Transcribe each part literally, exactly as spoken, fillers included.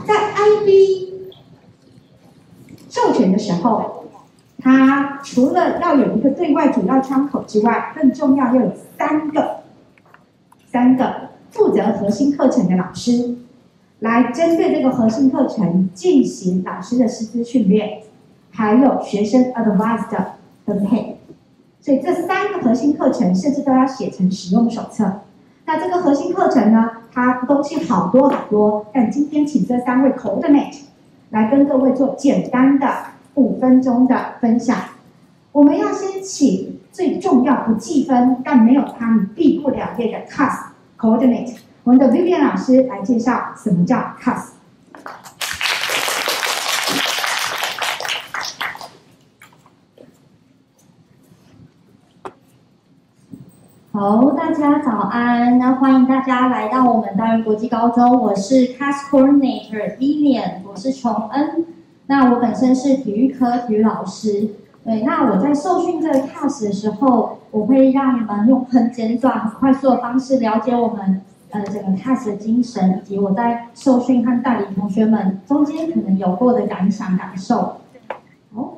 在 I B 授权的时候，它除了要有一个对外主要窗口之外，更重要要有三个三个负责核心课程的老师，来针对这个核心课程进行老师的师资训练，还有学生 advice 的分配。所以这三个核心课程甚至都要写成使用手册。那这个核心课程呢，它东西好多好多，但今天请这三位 coordinate 来跟各位做简单的五分钟的分享。我们要先请最重要不计分，但没有他们毕不了业的 C A S coordinate， 我们的 Vivian 老师来介绍什么叫 C A S。 好，大家早安。那欢迎大家来到我们大园国际高中，我是 C A S Coordinator Lilian， 我是琼恩。那我本身是体育科体育老师。对，那我在受训这个 C A S 的时候，我会让你们用很简短、很快速的方式了解我们呃整个 C A S 的精神，以及我在受训和带领同学们中间可能有过的感想感受。好。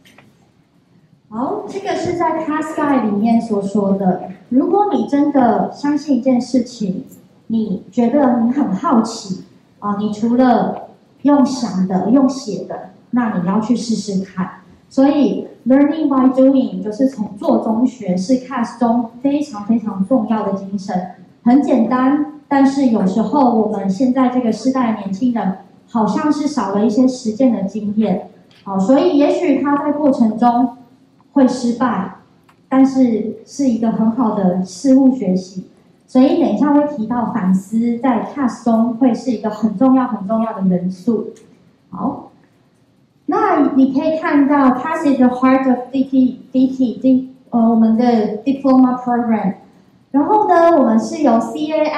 好，这个是在 C A S Guide 里面所说的。如果你真的相信一件事情，你觉得你很好奇啊，你除了用想的、用写的，那你要去试试看。所以 learning by doing 就是从做中学，是 C A S 中非常非常重要的精神。很简单，但是有时候我们现在这个时代的年轻人，好像是少了一些实践的经验。好，所以也许他在过程中会失败，但是是一个很好的事物学习。所以等一下会提到反思，在 C A S 中会是一个很重要很重要的元素。好，那你可以看到 C A S is the heart of D T D T 呃我们的 Diploma Program。然后呢，我们是由 C A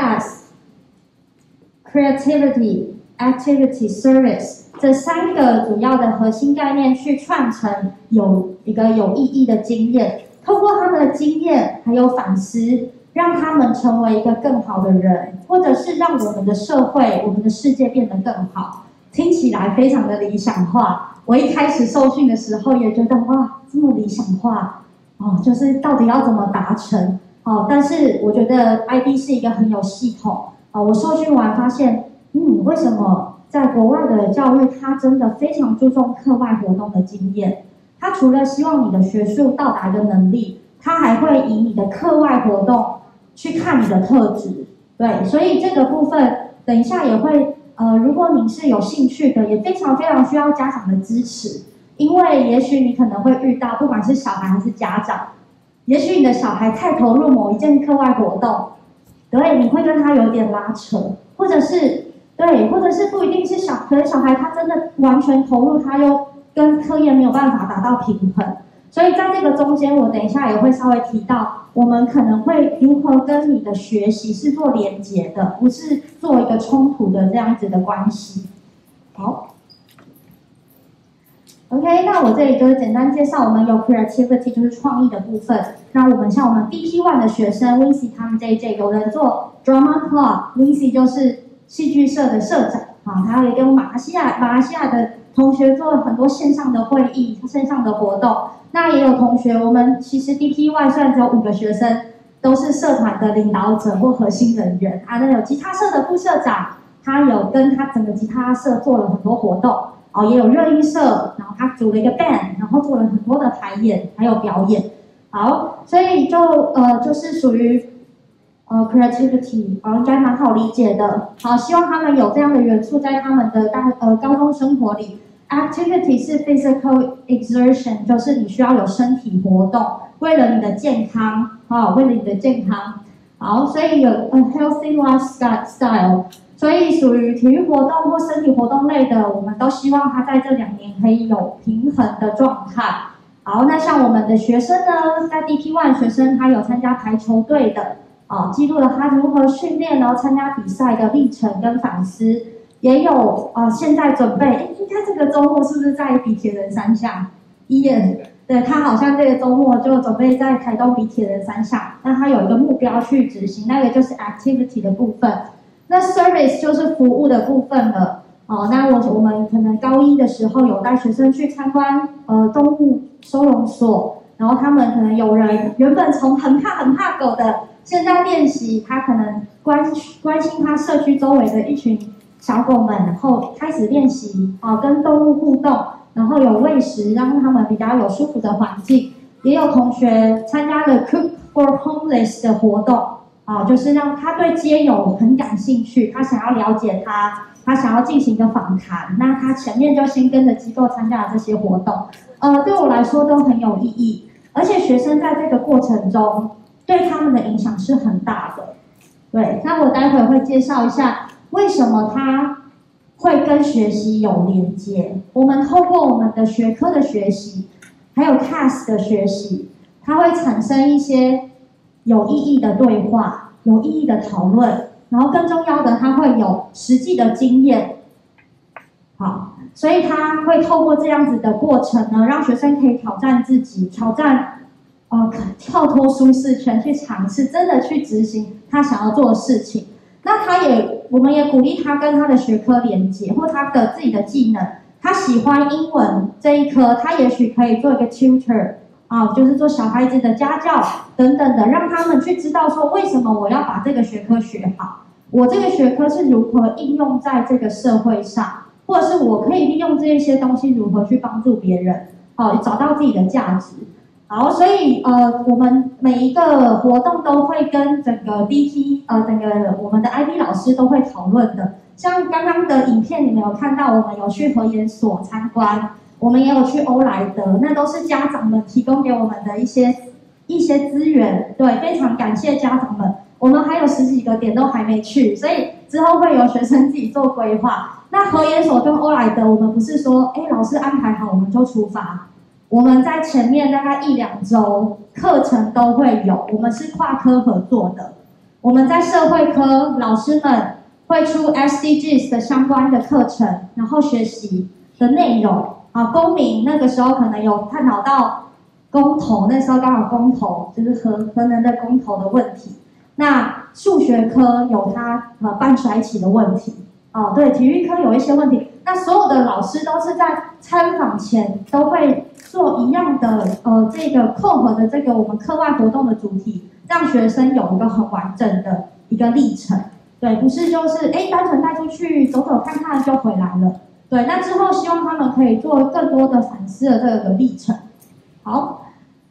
S、Creativity、Activity、Service 这三个主要的核心概念去串成有一个有意义的经验，透过他们的经验还有反思，让他们成为一个更好的人，或者是让我们的社会、我们的世界变得更好。听起来非常的理想化。我一开始受训的时候也觉得哇，这么理想化哦，就是到底要怎么达成哦？但是我觉得 I B 是一个很有系统哦。我受训完发现，嗯，为什么在国外的教育，它真的非常注重课外活动的经验。它除了希望你的学术到达一个能力，它还会以你的课外活动去看你的特质。对，所以这个部分等一下也会，呃，如果你是有兴趣的，也非常非常需要家长的支持，因为也许你可能会遇到，不管是小孩还是家长，也许你的小孩太投入某一件课外活动，对，你会跟他有点拉扯，或者是对，或者是不一定是小，可能小孩他真的完全投入，他又跟课业没有办法达到平衡。所以在这个中间，我等一下也会稍微提到，我们可能会如何跟你的学习是做连结的，不是做一个冲突的这样子的关系。好 ，OK， 那我这里就是简单介绍，我们有 creativity 就是创意的部分。那我们像我们 D P 一 的学生 Wincy 他们 J J 有人做 drama club，Wincy 就是戏剧社的社长啊，他也跟马来西亚马来西亚的同学做了很多线上的会议、线上的活动。那也有同学，我们其实 D P 一 虽然只有五个学生，都是社团的领导者或核心人员啊。那有吉他社的副社长，他有跟他整个吉他社做了很多活动哦，也有热音社，然后他组了一个 band， 然后做了很多的排演还有表演。好，所以就呃就是属于呃 creativity， 哦应该蛮好理解的。好，希望他们有这样的元素在他们的大呃高中生活里。Activity 是 physical exertion， 就是你需要有身体活动，为了你的健康，哦，为了你的健康，好，所以有 a healthy lifestyle， 所以属于体育活动或身体活动类的，我们都希望他在这两年可以有平衡的状态。好，那像我们的学生呢，在 D P 一 学生他有参加排球队的，哦，记录了他如何训练，然后参加比赛的历程跟反思。也有啊、呃，现在准备，应该这个周末是不是在比铁人三项？伊恩，对他好像这个周末就准备在台东比铁人三项，那他有一个目标去执行，那个就是 activity 的部分。那 service 就是服务的部分了。 哦，那我我们可能高一的时候有带学生去参观呃动物收容所，然后他们可能有人原本从很怕很怕狗的，现在练习他可能关关心他社区周围的一群小狗们，然后开始练习啊、呃、跟动物互动，然后有喂食，让他们比较有舒服的环境。也有同学参加了 Cook for Homeless 的活动，啊、呃，就是让他对街友很感兴趣，他想要了解他。他想要进行一个访谈，那他前面就先跟着机构参加了这些活动，呃，对我来说都很有意义，而且学生在这个过程中对他们的影响是很大的。对，那我待会会介绍一下为什么他会跟学习有连接。我们透过我们的学科的学习，还有 C A S 的学习，它会产生一些有意义的对话，有意义的讨论。然后更重要的，他会有实际的经验，好，所以他会透过这样子的过程呢，让学生可以挑战自己，挑战，呃，跳脱舒适圈，去尝试，真的去执行他想要做的事情。那他也，我们也鼓励他跟他的学科连接，或他的自己的技能。他喜欢英文这一科，他也许可以做一个 tutor。啊，就是做小孩子的家教等等的，让他们去知道说为什么我要把这个学科学好，我这个学科是如何应用在这个社会上，或者是我可以利用这一些东西如何去帮助别人，好、哦，找到自己的价值。好，所以呃，我们每一个活动都会跟整个 B T 呃，整个我们的 I B 老师都会讨论的。像刚刚的影片，你们有看到我们有去合研所参观。我们也有去欧莱德，那都是家长们提供给我们的一些一些资源，对，非常感谢家长们。我们还有十几个点都还没去，所以之后会有学生自己做规划。那合研所跟欧莱德，我们不是说，哎，老师安排好我们就出发，我们在前面大概一两周课程都会有，我们是跨科合作的。我们在社会科老师们会出 S D Gs 的相关的课程，然后学习的内容。啊，公民那个时候可能有探讨到公投，那时候刚好公投就是核核能的公投的问题。那数学科有它呃半衰期的问题，哦，对，体育科有一些问题。那所有的老师都是在参访前都会做一样的呃这个扣合的这个我们课外活动的主题，让学生有一个很完整的一个历程。对，不是就是哎单纯带出去走走看看就回来了。对，那之后希望他们可以做更多的反思的这个历程。好，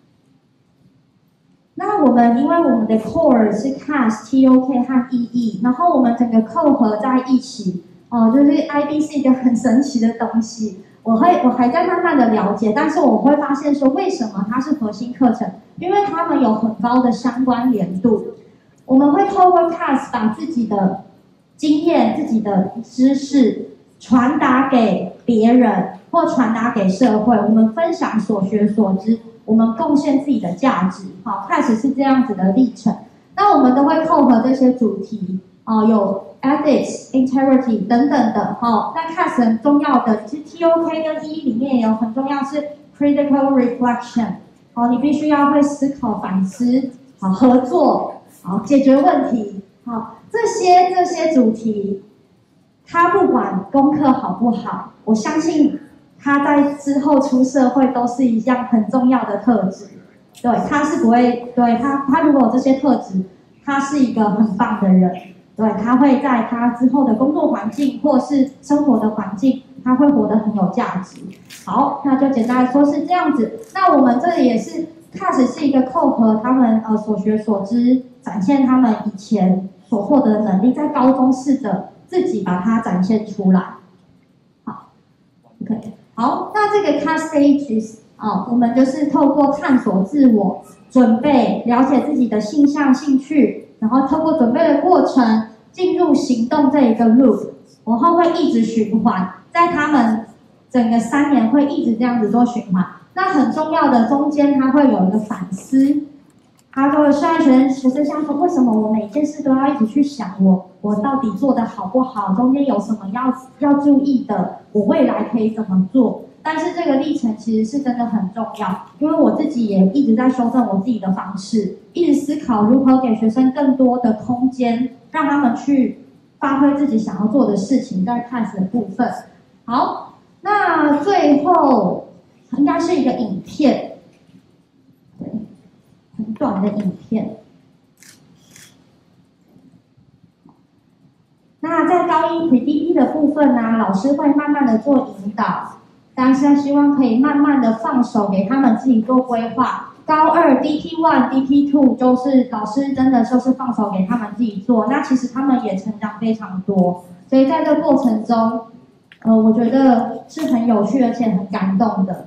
那我们因为我们的 core 是 C A S T O K 和 E E， 然后我们整个扣合在一起，哦、呃，就是 I B 是一个很神奇的东西。我会我还在慢慢的了解，但是我会发现说为什么它是核心课程，因为它们有很高的相关联度。我们会透过 C A S 把自己的经验、自己的知识。传达给别人或传达给社会，我们分享所学所知，我们贡献自己的价值。好，开始是这样子的历程。那我们都会扣合这些主题，啊、呃，有 ethics、integrity 等等的。好，那 C A S 很重要的，其实 T O K 跟 E 里面也有很重要是 critical reflection。好，你必须要会思考、反思，好，合作，好，解决问题。好，这些这些主题。他不管功课好不好，我相信他在之后出社会都是一样很重要的特质。对，他是不会，对他，他如果有这些特质，他是一个很棒的人。对，他会在他之后的工作环境或是生活的环境，他会活得很有价值。好，那就简单来说是这样子。那我们这里也是 C A S 是一个扣合他们呃所学所知，展现他们以前所获得的能力，在高中试着。自己把它展现出来，好 ，OK， 好，那这个 C A S stages 啊，我们就是透过探索自我、准备、了解自己的性向、兴趣，然后透过准备的过程进入行动这一个 loop， 然后会一直循环，在他们整个三年会一直这样子做循环。那很重要的中间，它会有一个反思。他说：“虽然学生学生相说，为什么我每件事都要一直去想我我到底做得好不好？中间有什么要要注意的？我未来可以怎么做？但是这个历程其实是真的很重要，因为我自己也一直在修正我自己的方式，一直思考如何给学生更多的空间，让他们去发挥自己想要做的事情，在 class 的部分。好，那最后应该是一个影片，对，很短的影片。那在高一 P D P 的部分呢、啊，老师会慢慢的做引导，但是希望可以慢慢的放手给他们自己做规划。高二 D P one、D P two 就是老师真的就是放手给他们自己做，那其实他们也成长非常多，所以在这个过程中，呃，我觉得是很有趣而且很感动的。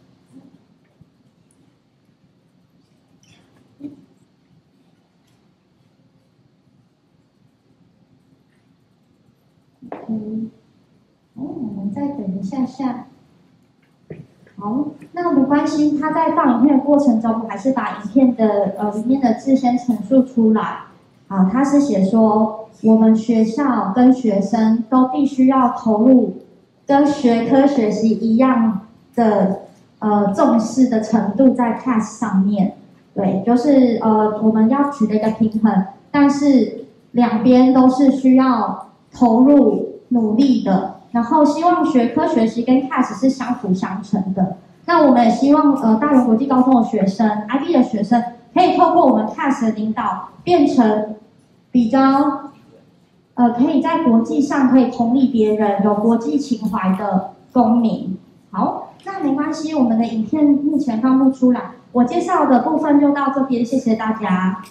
嗯，哦，我们再等一下下。好，那没关系，他在放影片的过程中，我还是把影片的呃里面的字先陈述出来。啊，他是写说，我们学校跟学生都必须要投入跟学科学习一样的呃重视的程度在 class 上面。对，就是呃我们要取得一个平衡，但是两边都是需要投入努力的。然后希望学科学习跟 class 是相辅相成的。那我们也希望呃大园国际高中的学生 ，I B 的学生，可以透过我们 class 的领导，变成比较呃可以在国际上可以同理别人、有国际情怀的公民。好，那没关系，我们的影片目前放不出来，我介绍的部分就到这边，谢谢大家。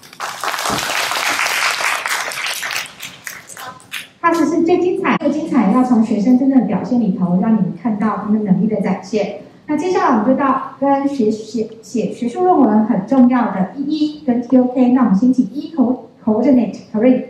它只是最精彩，最精彩要从学生真正的表现里头，让你们看到他们能力的展现。那接下来我们就到跟学写写学术论文很重要的 E E 跟 T O K。那我们先请 E coordinate Corinne。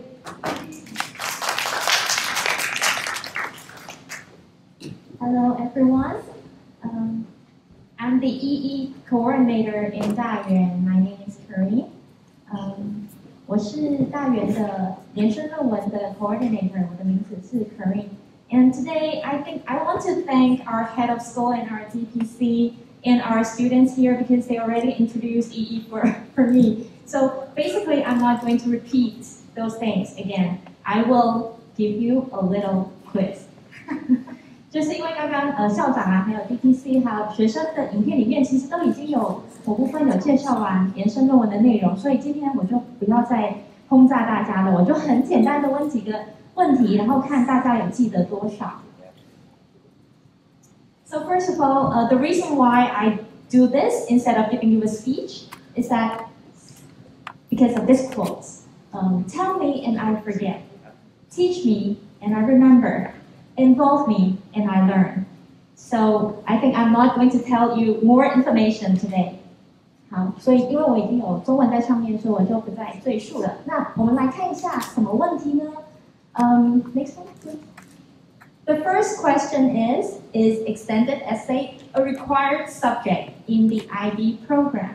Hello everyone. Um, I'm the E E coordinator in 大园. My name is Corinne. Um, 我是大园的延伸论文的 coordinator， 我的名字是 Corinne. And today, I think I want to thank our head of school and our D P C and our students here because they already introduced E E for, for me. So basically, I'm not going to repeat those things again. I will give you a little quiz. 就是因为刚刚呃校长啊，还有 D P C 还有学生的影片里面，其实都已经有某部分有介绍完延伸论文的内容，所以今天我就不要再轰炸大家了，我就很简单的问几个问题，然后看大家有记得多少。So first of all, uh, the reason why I do this instead of giving you a speech is that because of this quote. Um, Tell me and I forget. Teach me and I remember. Involve me and I learn. So I think I'm not going to tell you more information today. 好，所以因为我已经有中文在上面，所以我就不再赘述了。那我们来看一下什么问题呢？ Um, next one, please. The first question is, is extended essay a required subject in the I B program?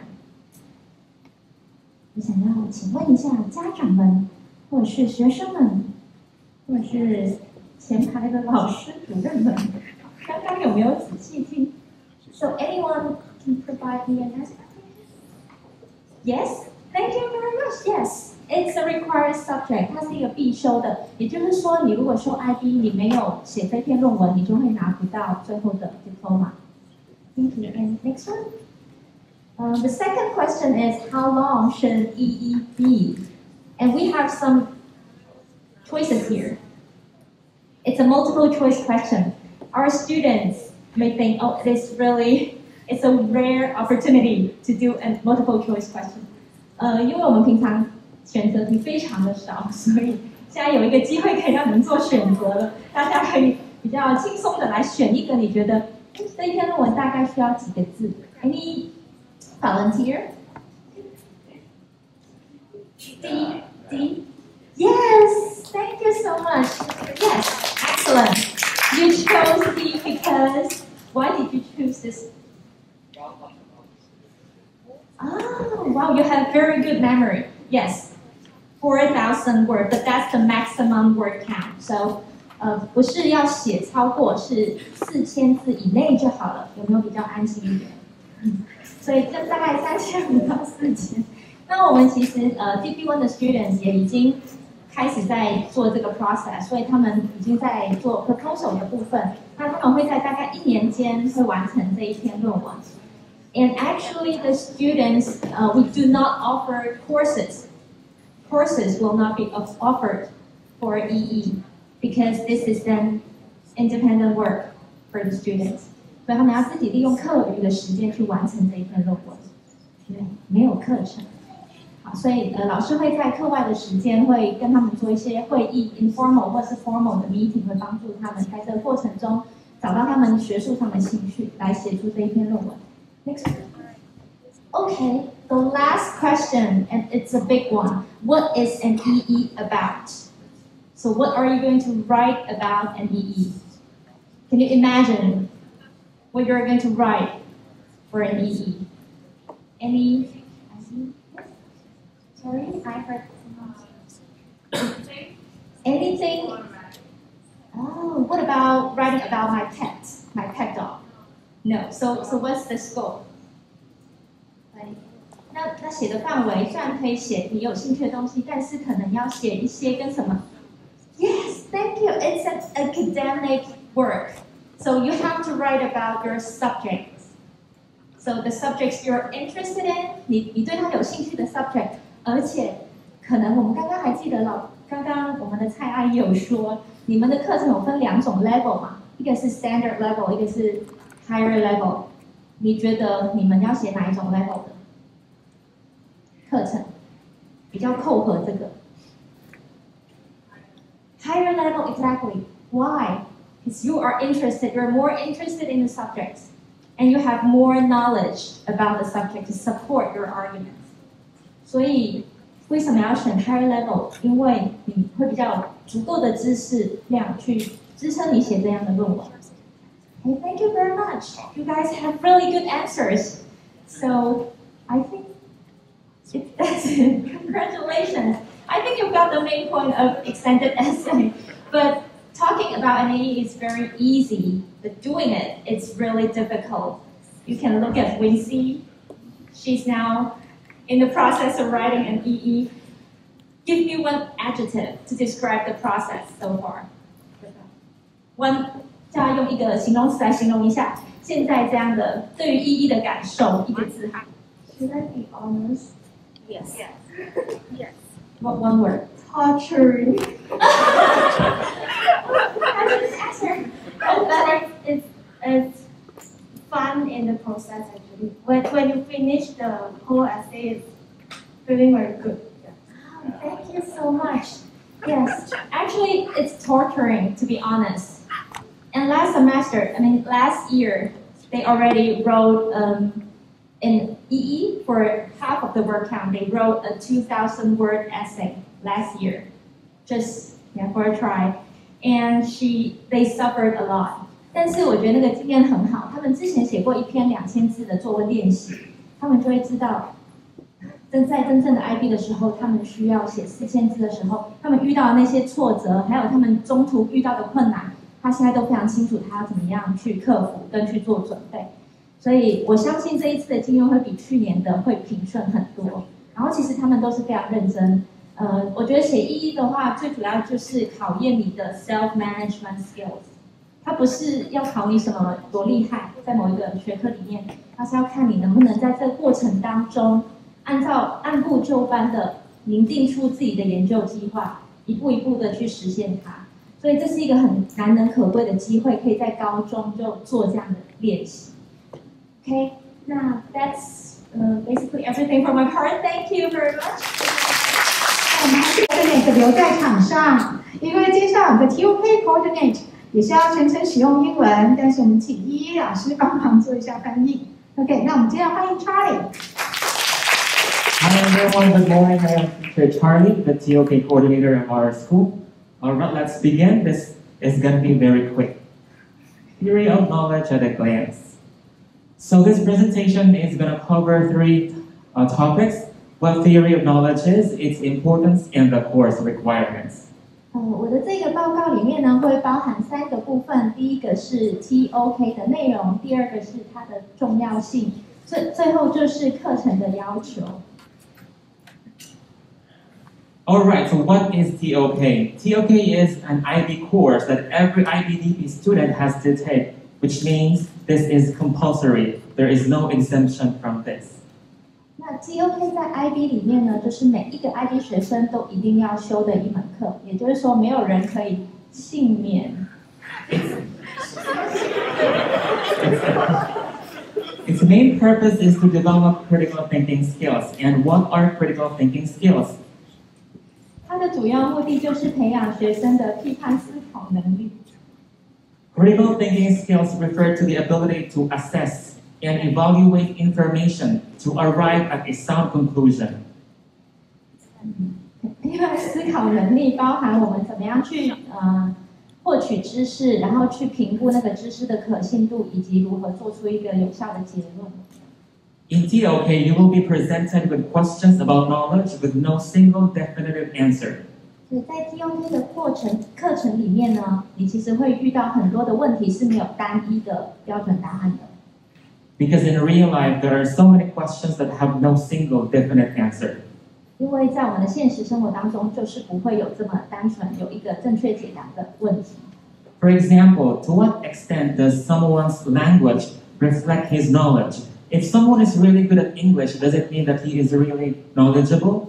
我想要请问一下家长们，或者是学生们，或者是前排的老师主任们，刚刚有没有仔细听 ？So anyone can provide me an answer? Yes, thank you very much. Yes, it's a required subject. 它是一个必修的，也就是说，你如果修 I B， 你没有写这篇论文，你就会拿不到最后的 diploma. Thank you. And next one. Um, the second question is, how long should E E be? And we have some choices here. It's a multiple choice question. Our students may think, oh, it is really, it's a rare opportunity to do a multiple choice question. 呃，因为我们平常选择题非常的少，所以现在有一个机会可以让你们做选择了，大家可以比较轻松的来选一个你觉得这一篇论文大概需要几个字 ？Any volunteer? D D. Yes, thank you so much. Yes, excellent. You chose D because why did you choose this? Oh, wow, you have very good memory. Yes, four thousand words, but that's the maximum word count. So, 呃，不是要写超过，是四千字以内就好了。有没有比较安心一点？嗯，所以就大概三千五到四千。那我们其实呃 D P one 的 students 也已经开始在做这个 process， 所以他们已经在做 proposal 的部分。那他们会在大概一年间会完成这一篇论文。And actually, the students, uh, we do not offer courses. Courses will not be offered for E E because this is an independent work for the students. 所以他们要自己利用课余的时间去完成这一篇论文，对，没有课程。好，所以呃，老师会在课外的时间会跟他们做一些会议 ，informal 或是 formal 的 meeting， 会帮助他们在这个过程中找到他们学术上的兴趣，来写出这一篇论文。Next. Okay, the last question, and it's a big one. What is an E E about? So what are you going to write about an E E? Can you imagine what you're going to write for an E E? Any? Sorry, I heard. Anything? Oh, what about writing about my pet, my pet dog? No. So, so what's the scope? 那那写的范围虽然可以写你有兴趣的东西，但是可能要写一些跟什么 ？Yes, thank you. It's an academic work, so you have to write about your subjects. So the subjects you're interested in, 你你对它有兴趣的 subject， 而且可能我们刚刚还记得老刚刚我们的蔡阿姨有说，你们的课程有分两种 level 嘛，一个是 standard level， 一个是 higher level。你觉得你们要写哪一种 level 的课程比较扣合这个 higher level? Exactly. Why? Because you are interested, you're more interested in the subjects, and you have more knowledge about the subject to support your arguments. 所以为什么要选 higher level? 因为你会比较有足够的知识量去支撑你写这样的论文。Okay, thank you very much. You guys have really good answers. So I think it, that's it. Congratulations. I think you've got the main point of extended essay. But talking about an E E is very easy, but doing it, it's really difficult. You can look at Wincy. She's now in the process of writing an E E. Give me one adjective to describe the process so far. One. 叫他用一个形容词来形容一下现在这样的对于意义的感受，一个字。Should I be honest? Yes. Yes. Yes. What one word? Torturing. Answer. But it's, it's it's fun in the process actually. When when you finish the whole essay, it's feeling very good. Oh, thank you so much. Yes. Actually, it's torturing to be honest. And last semester, I mean last year, they already wrote um, in E E for half of the word count. They wrote a two thousand word essay last year, just yeah for a try. And she, they suffered a lot. 但是我觉得那个经验很好，他们之前写过一篇两千字的作文练习，他们就会知道，真在真正的 I B 的时候，他们需要写四千字的时候，他们遇到的那些挫折，还有他们中途遇到的困难。他现在都非常清楚他要怎么样去克服跟去做准备，所以我相信这一次的经验会比去年的会平顺很多。然后其实他们都是非常认真，呃，我觉得写一一的话，最主要就是考验你的 self management skills。它不是要考你什么多厉害，在某一个学科里面，它是要看你能不能在这个过程当中，按照按部就班的拟定出自己的研究计划，一步一步的去实现它。所以这是一个很难能可贵的机会，可以在高中就做这样的练习。Okay, now that's uh, basically everything from my part. Thank you very much. 我们还是 coordinate 留在场上，因为接下来我们的 T O K coordinate 也是要全程使用英文，但是我们请依依老师帮忙做一下翻译。OK， 那我们接下来欢迎 Charlie。 Hi everyone, good morning. I am teacher Charlie, the T O K coordinator of our school. Alright, let's begin. This is going to be very quick. Theory of knowledge at a glance. So this presentation is going to cover three uh, topics. What theory of knowledge is, its importance, and the course requirements. 呃，我的这个报告里面呢，会包含三个部分。第一个是 T O K 的内容，第二个是它的重要性，最最后就是课程的要求。 Alright, so what is T O K? T O K is an I B course that every I B D P student has to take, which means this is compulsory. There is no exemption from this. 那 T O K 在 I B 里面呢，就是每一个 I B 学生都一定要修的一门课，也就是说，没有人可以幸免。 Its main purpose is to develop critical thinking skills. And what are critical thinking skills? 它的主要目的就是培养学生的批判思考能力。 Critical thinking skills refer to the ability to assess and evaluate information to arrive at a sound conclusion. 批判思考能力包含我们怎么样去呃获取知识，然后去评估那个知识的可信度，以及如何做出一个有效的结论。 In T O K, you will be presented with questions about knowledge with no single definitive answer. 所以在 T O K 的过程课程里面呢，你其实会遇到很多的问题是没有单一的标准答案的。 Because in real life, there are so many questions that have no single definite answer. 因为在我们的现实生活当中，就是不会有这么单纯有一个正确解答的问题。 For example, to what extent does someone's language reflect his knowledge? If someone is really good at English, does it mean that he is really knowledgeable?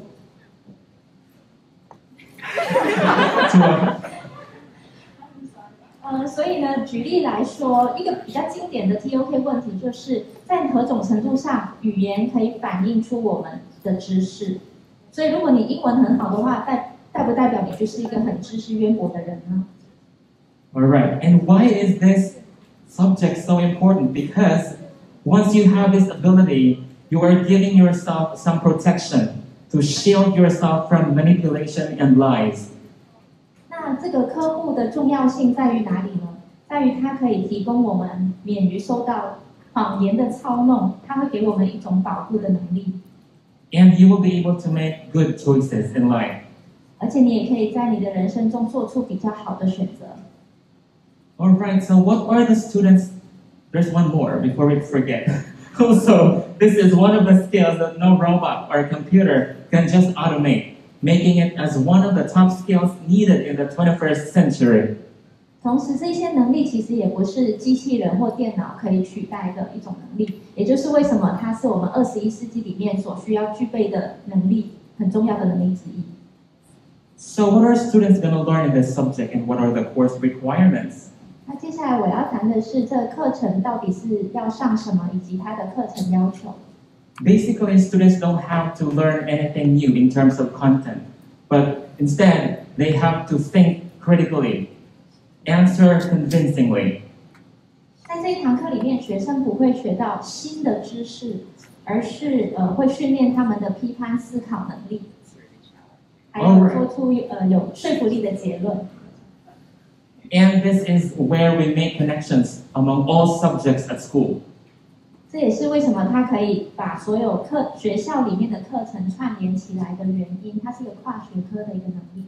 呃，所以呢，举例来说，一个比较经典的 T O K 问题，就是在何种程度上，语言可以反映出我们的知识。所以，如果你英文很好的话，代代不代表你就是一个很知识渊博的人呢？ All right, and why is this subject so important? Because once you have this ability, you are giving yourself some protection to shield yourself from manipulation and lies. 那这个科目的重要性在于哪里呢？在于它可以提供我们免于受到谎言的操弄，它会给我们一种保护的能力。 And you will be able to make good choices in life. 而且你也可以在你的人生中做出比较好的选择。 All right, so what are the students? There's one more before we forget. Also, this is one of the skills that no robot or computer can just automate, making it as one of the top skills needed in the twenty-first century. 同时，这些能力其实也不是机器人或电脑可以取代的一种能力，也就是为什么它是我们二十一世纪里面所需要具备的能力，很重要的能力之一。 So what are students going to learn in this subject and what are the course requirements? 那接下来我要谈的是，这个课程到底是要上什么，以及它的课程要求。 Basically, students don't have to learn anything new in terms of content, but instead, they have to think critically, answer convincingly. 在这一堂课里面，学生不会学到新的知识，而是呃会训练他们的批判思考能力，还有做出呃有说服力的结论。 And this is where we make connections among all subjects at school. 这也是为什么它可以把所有课学校里面的课程串联起来的原因，它是一个跨学科的一个能力。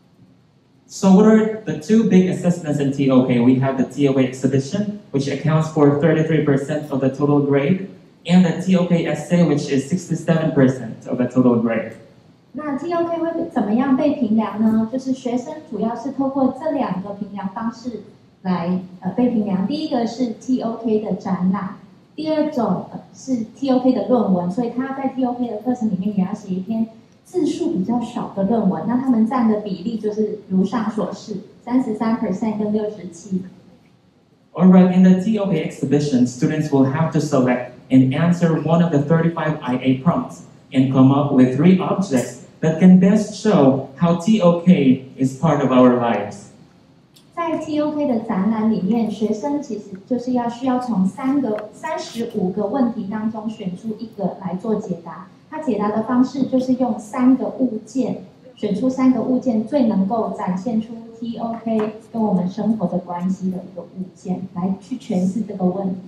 So what are the two big assessments in T O K? We have the T O K exhibition, which accounts for thirty-three percent of the total grade, and the T O K essay, which is sixty-seven percent of the total grade. 那 T O K 会怎么样被评量呢？就是学生主要是透过这两个评量方式来呃被评量。第一个是 T O K 的展览，第二种、呃、是 T O K 的论文，所以他在 T O K 的课程里面也要写一篇字数比较少的论文。那他们占的比例就是如上所示，三十三 percent 跟六十七。 Alright, in the T O K exhibition, students will have to select and answer one of the thirty-five I A prompts and come up with three objects that can best show how T O K is part of our lives. 在 T O K 的展览里面，学生其实就是要需要从三个三十五个问题当中选出一个来做解答。他解答的方式就是用三个物件，选出三个物件最能够展现出 T O K 跟我们生活的关系的一个物件，来去诠释这个问题。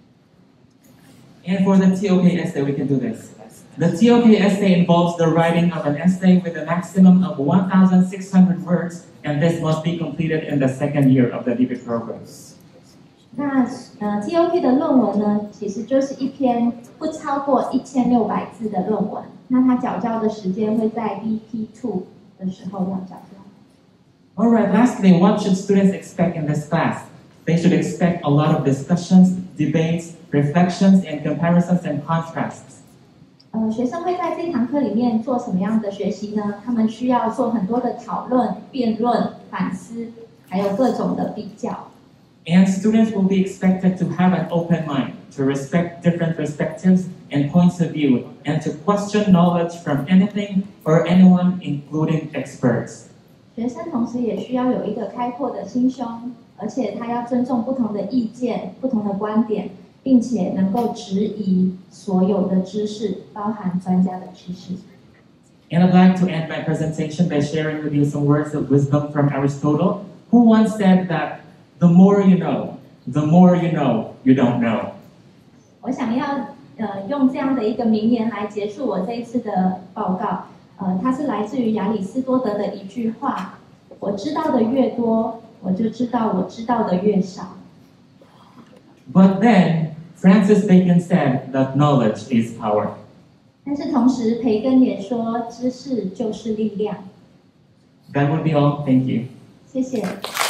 And for the T O K essay, we can do this. The T O K essay involves the writing of an essay with a maximum of one thousand six hundred words, and this must be completed in the second year of the D P program. 那呃 T O K 的论文呢，其实就是一篇不超过一千六百字的论文。那它缴交的时间会在 D P two 的时候要讲出来。 All right, lastly, what should students expect in this class? They should expect a lot of discussions, debates, reflections, and comparisons and contrasts. 呃，学生会在这堂课里面做什么样的学习呢？他们需要做很多的讨论、辩论、反思，还有各种的比较。 And students will be expected to have an open mind, to respect different perspectives and points of view, and to question knowledge from anything or anyone, including experts. 学生同时也需要有一个开阔的心胸，而且他要尊重不同的意见、不同的观点，并且能够质疑所有的知识，包含专家的知识。 And I'd like to end my presentation by sharing with you some words of wisdom from Aristotle, who once said that the more you know, the more you know you don't know. 我想要呃用这样的一个名言来结束我这一次的报告。呃，它是来自于亚里士多德的一句话：我知道的越多，我就知道我知道的越少。 But then, Francis Bacon said that knowledge is power. 但是同时，培根也说，知识就是力量。 That would be all. Thank you. 谢谢。